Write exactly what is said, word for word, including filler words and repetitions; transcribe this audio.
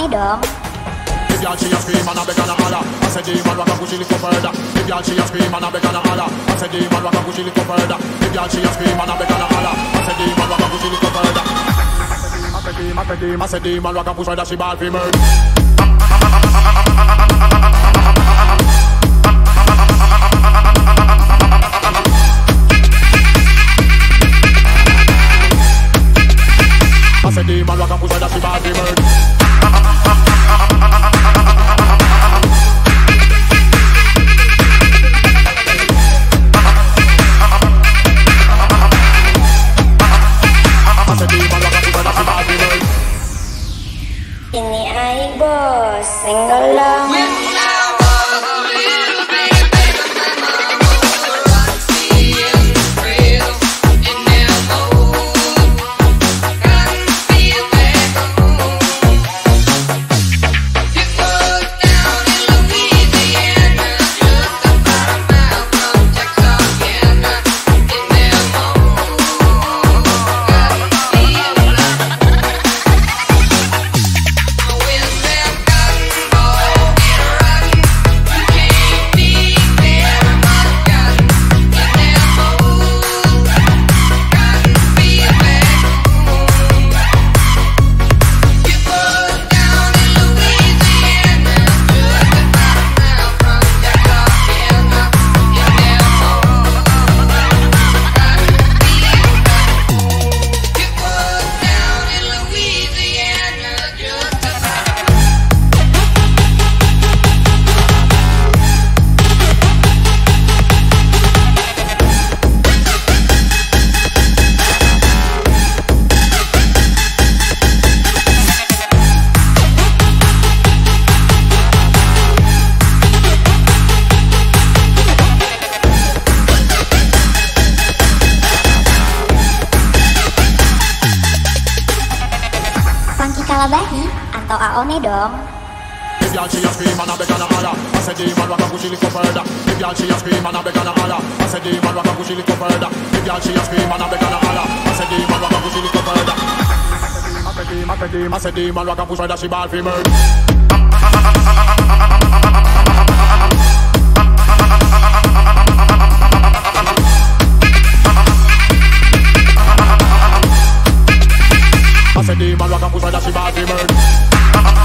A-O-nih dong. The girl she a scream and a beg and a holler. I said the man rock and push it little further. The girl she a scream and a beg and a holler. I said the man rock and push it little further. The girl she a scream and a beg and a holler. I said the man rock and push it little further. I said the man, I said the man, I said the man rock and push further. She ball for murder. I said the man rock and push further. She ball for murder. Ini Aik bos, single long. Kalabahi atau A O nih dong. The girl she a scream and a beg and a holler. I said the man rock and push it little further. The girl she a scream and a beg and a holler. I said the man rock and push it little further. The girl she a scream and a beg and a holler. I said the man rock and push it little further. I said the man, I said the man, I said the man rock and push further. She ball for murder. I said the man rock and push further. She ball for murder.